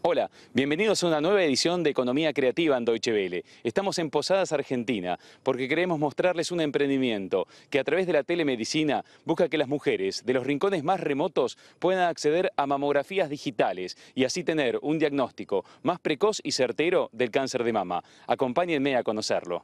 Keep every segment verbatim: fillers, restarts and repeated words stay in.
Hola, bienvenidos a una nueva edición de Economía Creativa en Deutsche Welle. Estamos en Posadas, Argentina, porque queremos mostrarles un emprendimiento que a través de la telemedicina busca que las mujeres de los rincones más remotos puedan acceder a mamografías digitales y así tener un diagnóstico más precoz y certero del cáncer de mama. Acompáñenme a conocerlo.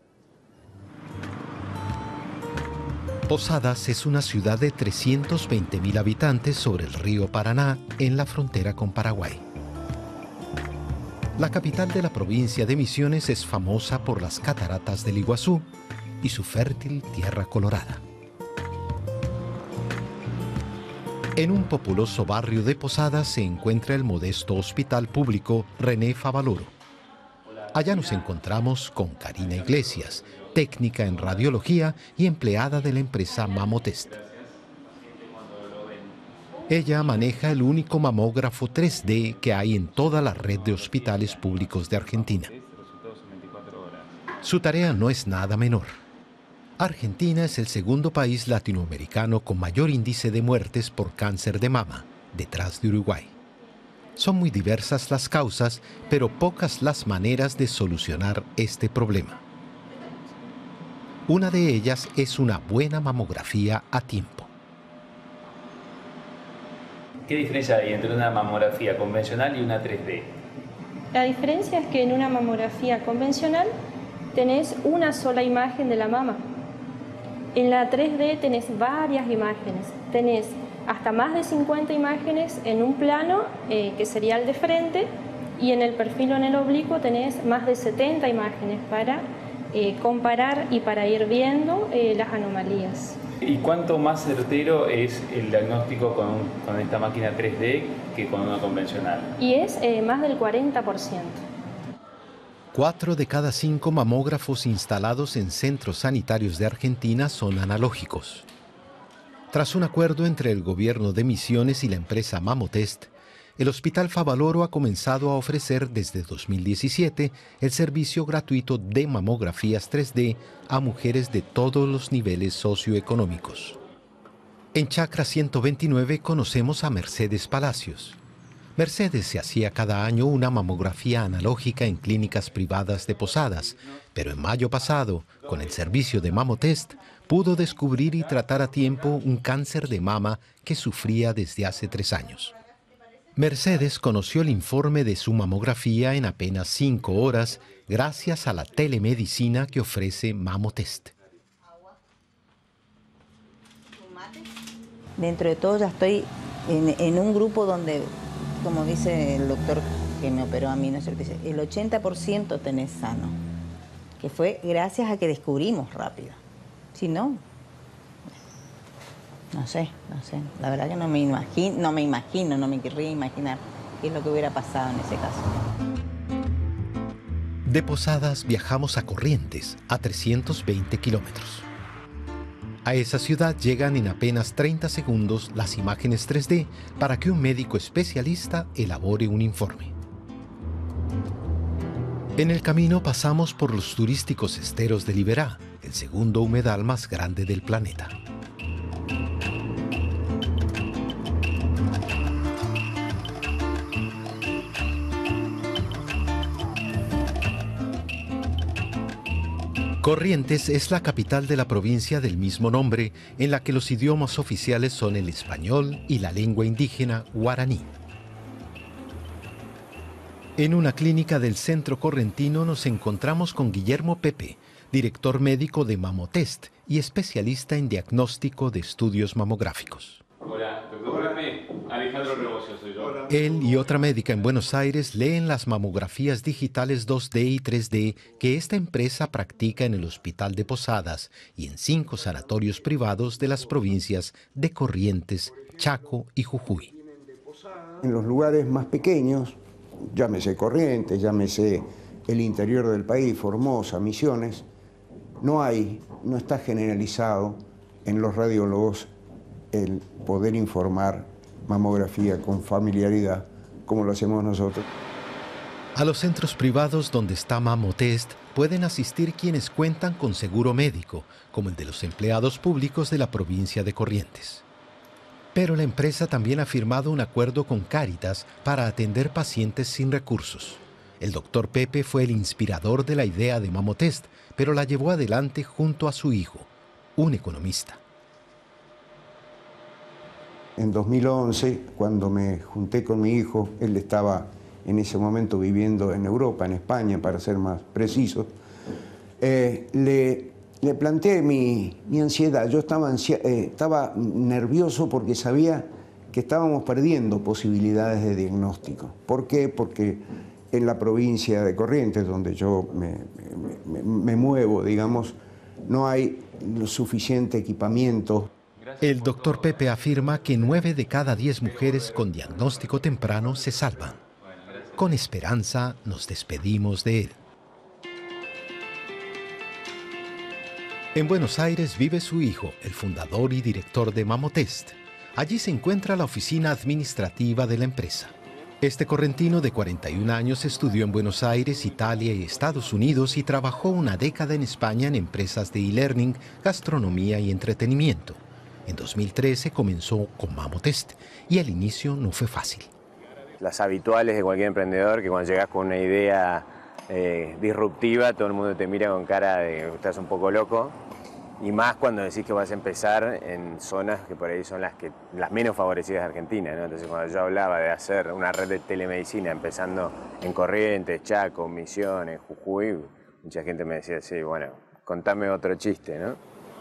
Posadas es una ciudad de trescientos veinte mil habitantes sobre el río Paraná, en la frontera con Paraguay. La capital de la provincia de Misiones es famosa por las cataratas del Iguazú y su fértil tierra colorada. En un populoso barrio de Posadas se encuentra el modesto hospital público René Favaloro. Allá nos encontramos con Karina Iglesias, técnica en radiología y empleada de la empresa Mamotest. Ella maneja el único mamógrafo tres D que hay en toda la red de hospitales públicos de Argentina. Su tarea no es nada menor. Argentina es el segundo país latinoamericano con mayor índice de muertes por cáncer de mama, detrás de Uruguay. Son muy diversas las causas, pero pocas las maneras de solucionar este problema. Una de ellas es una buena mamografía a tiempo. ¿Qué diferencia hay entre una mamografía convencional y una tres D? La diferencia es que en una mamografía convencional tenés una sola imagen de la mama. En la tres D tenés varias imágenes. Tenés hasta más de cincuenta imágenes en un plano, eh, que sería el de frente, y en el perfil o en el oblicuo tenés más de setenta imágenes para eh, comparar y para ir viendo eh, las anomalías. ¿Y cuánto más certero es el diagnóstico con, con esta máquina tres D que con una convencional? Y es eh, más del cuarenta por ciento. Cuatro de cada cinco mamógrafos instalados en centros sanitarios de Argentina son analógicos. Tras un acuerdo entre el gobierno de Misiones y la empresa Mamotest, el Hospital Favaloro ha comenzado a ofrecer desde dos mil diecisiete el servicio gratuito de mamografías tres D a mujeres de todos los niveles socioeconómicos. En Chacra ciento veintinueve conocemos a Mercedes Palacios. Mercedes se hacía cada año una mamografía analógica en clínicas privadas de Posadas, pero en mayo pasado, con el servicio de Mamotest, pudo descubrir y tratar a tiempo un cáncer de mama que sufría desde hace tres años. Mercedes conoció el informe de su mamografía en apenas cinco horas gracias a la telemedicina que ofrece Mamotest. Dentro de todo ya estoy en, en un grupo donde, como dice el doctor que me operó a mí, ¿no es cierto? Dice, el ochenta por ciento tenés sano, que fue gracias a que descubrimos rápido. Si no, no sé, no sé. La verdad que no me imagino, no me imagino, no me querría imaginar qué es lo que hubiera pasado en ese caso. De Posadas viajamos a Corrientes, a trescientos veinte kilómetros. A esa ciudad llegan en apenas treinta segundos las imágenes tres D para que un médico especialista elabore un informe. En el camino pasamos por los turísticos esteros de Liberá, el segundo humedal más grande del planeta. Corrientes es la capital de la provincia del mismo nombre, en la que los idiomas oficiales son el español y la lengua indígena guaraní. En una clínica del centro correntino nos encontramos con Guillermo Pepe, director médico de Mamotest y especialista en diagnóstico de estudios mamográficos. Hola, doctor Pepe, Alejandro Rebocio soy yo. Él y otra médica en Buenos Aires leen las mamografías digitales dos D y tres D que esta empresa practica en el Hospital de Posadas y en cinco sanatorios privados de las provincias de Corrientes, Chaco y Jujuy. En los lugares más pequeños, llámese Corrientes, llámese el interior del país, Formosa, Misiones, no hay, no está generalizado en los radiólogos el poder informar mamografía con familiaridad como lo hacemos nosotros. A los centros privados donde está Mamotest pueden asistir quienes cuentan con seguro médico, como el de los empleados públicos de la provincia de Corrientes. Pero la empresa también ha firmado un acuerdo con Cáritas para atender pacientes sin recursos. El doctor Pepe fue el inspirador de la idea de Mamotest, pero la llevó adelante junto a su hijo, un economista. En dos mil once, cuando me junté con mi hijo, él estaba en ese momento viviendo en Europa, en España, para ser más preciso, eh, le, le planteé mi, mi ansiedad. Yo estaba, ansia, eh, estaba nervioso porque sabía que estábamos perdiendo posibilidades de diagnóstico. ¿Por qué? Porque en la provincia de Corrientes, donde yo me, me, me muevo, digamos, no hay suficiente equipamiento. El doctor Pepe afirma que nueve de cada diez mujeres con diagnóstico temprano se salvan. Con esperanza nos despedimos de él. En Buenos Aires vive su hijo, el fundador y director de Mamotest. Allí se encuentra la oficina administrativa de la empresa. Este correntino de cuarenta y un años estudió en Buenos Aires, Italia y Estados Unidos y trabajó una década en España en empresas de e-learning, gastronomía y entretenimiento. En dos mil trece comenzó con Mamotest y al inicio no fue fácil. Las habituales de cualquier emprendedor, que cuando llegas con una idea eh, disruptiva, todo el mundo te mira con cara de que estás un poco loco. Y más cuando decís que vas a empezar en zonas que por ahí son las, que, las menos favorecidas de Argentina, ¿no? Entonces cuando yo hablaba de hacer una red de telemedicina empezando en Corrientes, Chaco, Misiones, Jujuy, mucha gente me decía, sí, bueno, contame otro chiste, ¿no?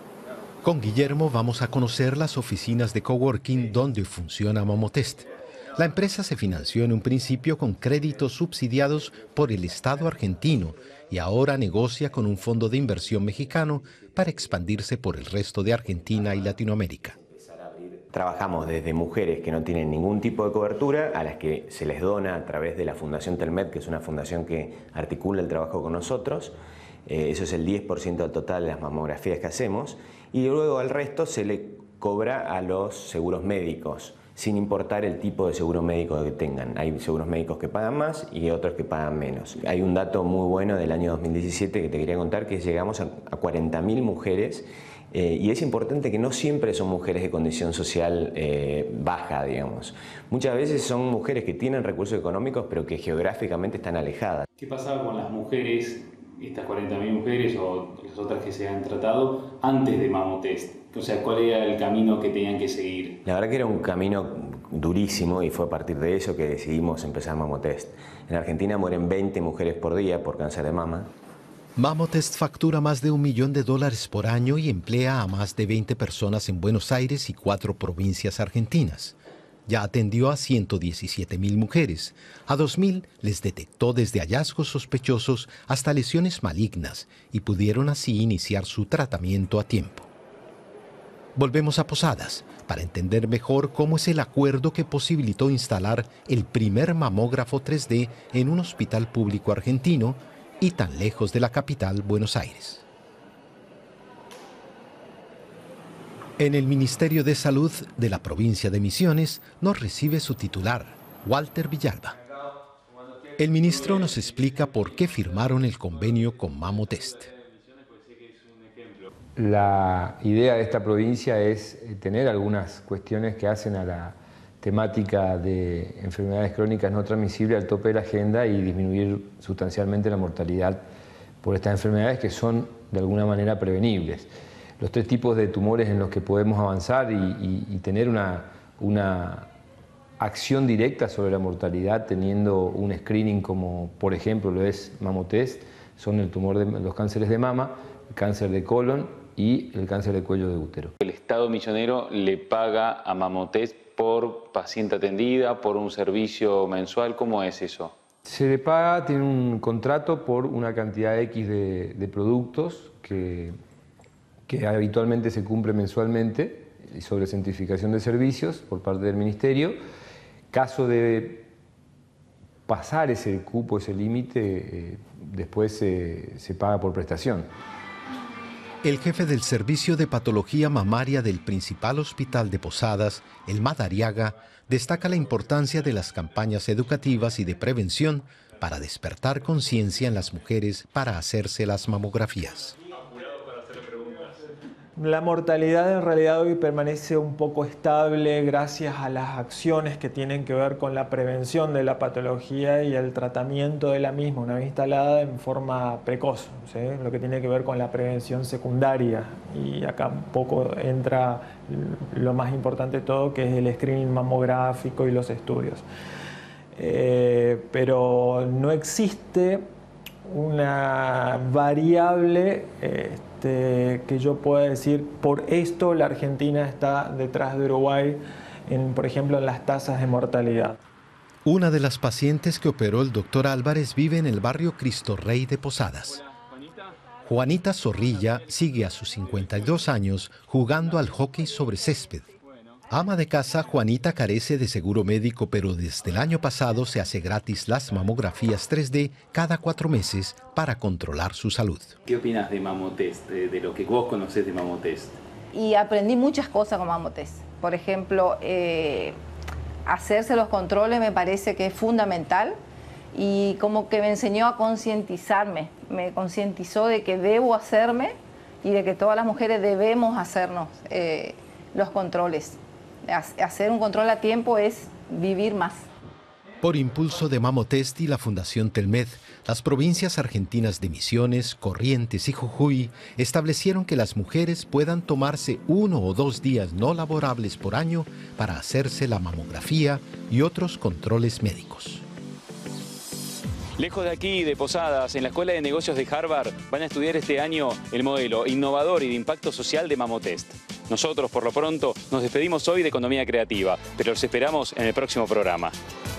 Con Guillermo vamos a conocer las oficinas de coworking donde funciona Mamotest. La empresa se financió en un principio con créditos subsidiados por el Estado argentino y ahora negocia con un fondo de inversión mexicano para expandirse por el resto de Argentina y Latinoamérica. Trabajamos desde mujeres que no tienen ningún tipo de cobertura, a las que se les dona a través de la Fundación Telmed, que es una fundación que articula el trabajo con nosotros. Eh, eso es el diez por ciento del total de las mamografías que hacemos. Y luego al resto se le cobra a los seguros médicos, sin importar el tipo de seguro médico que tengan. Hay seguros médicos que pagan más y otros que pagan menos. Hay un dato muy bueno del año dos mil diecisiete que te quería contar, que llegamos a cuarenta mil mujeres, eh, y es importante que no siempre son mujeres de condición social eh, baja, digamos. Muchas veces son mujeres que tienen recursos económicos pero que geográficamente están alejadas. ¿Qué pasaba con las mujeres, estas cuarenta mil mujeres o las otras que se han tratado antes de Mamotest? O sea, ¿cuál era el camino que tenían que seguir? La verdad que era un camino durísimo y fue a partir de eso que decidimos empezar Mamotest. En Argentina mueren veinte mujeres por día por cáncer de mama. Mamotest factura más de un millón de dólares por año y emplea a más de veinte personas en Buenos Aires y cuatro provincias argentinas. Ya atendió a ciento diecisiete mil mujeres. A dos mil les detectó desde hallazgos sospechosos hasta lesiones malignas y pudieron así iniciar su tratamiento a tiempo. Volvemos a Posadas para entender mejor cómo es el acuerdo que posibilitó instalar el primer mamógrafo tres D en un hospital público argentino y tan lejos de la capital, Buenos Aires. En el Ministerio de Salud de la provincia de Misiones nos recibe su titular, Walter Villalba. El ministro nos explica por qué firmaron el convenio con Mamotest. La idea de esta provincia es tener algunas cuestiones que hacen a la temática de enfermedades crónicas no transmisibles al tope de la agenda y disminuir sustancialmente la mortalidad por estas enfermedades que son de alguna manera prevenibles. Los tres tipos de tumores en los que podemos avanzar y, y, y tener una, una acción directa sobre la mortalidad teniendo un screening como por ejemplo lo es Mamotest son el tumor de los cánceres de mama, el cáncer de colon y el cáncer de cuello de útero. ¿El Estado misionero le paga a Mamotest por paciente atendida, por un servicio mensual? ¿Cómo es eso? Se le paga, tiene un contrato por una cantidad X de, de productos que, que habitualmente se cumple mensualmente y sobre certificación de servicios por parte del Ministerio. Caso de pasar ese cupo, ese límite, eh, después se, se paga por prestación. El jefe del Servicio de Patología Mamaria del principal hospital de Posadas, el Madariaga, destaca la importancia de las campañas educativas y de prevención para despertar conciencia en las mujeres para hacerse las mamografías. La mortalidad en realidad hoy permanece un poco estable gracias a las acciones que tienen que ver con la prevención de la patología y el tratamiento de la misma, una vez instalada en forma precoz, ¿sí? Lo que tiene que ver con la prevención secundaria. Y acá un poco entra lo más importante de todo, que es el screening mamográfico y los estudios. Eh, pero no existe una variable este, que yo pueda decir, por esto la Argentina está detrás de Uruguay, en, por ejemplo, en las tasas de mortalidad. Una de las pacientes que operó el doctor Álvarez vive en el barrio Cristo Rey de Posadas. Juanita Zorrilla sigue a sus cincuenta y dos años jugando al hockey sobre césped. Ama de casa, Juanita carece de seguro médico, pero desde el año pasado se hace gratis las mamografías tres D cada cuatro meses para controlar su salud. ¿Qué opinas de Mamotest, de, de lo que vos conocés de Mamotest? Y aprendí muchas cosas con Mamotest. Por ejemplo, eh, hacerse los controles me parece que es fundamental y como que me enseñó a concientizarme. Me concientizó de que debo hacerme y de que todas las mujeres debemos hacernos eh, los controles. Hacer un control a tiempo es vivir más. Por impulso de Mamotest y la Fundación Telmed, las provincias argentinas de Misiones, Corrientes y Jujuy establecieron que las mujeres puedan tomarse uno o dos días no laborables por año para hacerse la mamografía y otros controles médicos. Lejos de aquí, de Posadas, en la Escuela de Negocios de Harvard, van a estudiar este año el modelo innovador y de impacto social de Mamotest. Nosotros, por lo pronto, nos despedimos hoy de Economía Creativa, pero los esperamos en el próximo programa.